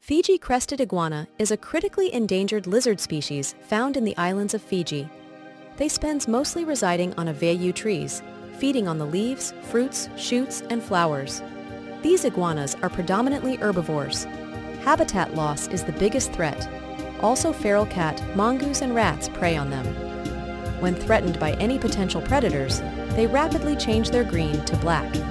Fiji crested iguana is a critically endangered lizard species found in the islands of Fiji. They spend mostly residing on aveu trees, feeding on the leaves, fruits, shoots, and flowers. These iguanas are predominantly herbivores. Habitat loss is the biggest threat. Also feral cat, mongoose, and rats prey on them. When threatened by any potential predators, they rapidly change their green to black.